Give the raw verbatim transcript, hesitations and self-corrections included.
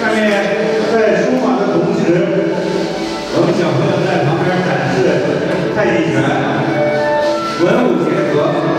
下面在书法的同时，我们小朋友在旁边展示太极拳，文武结合。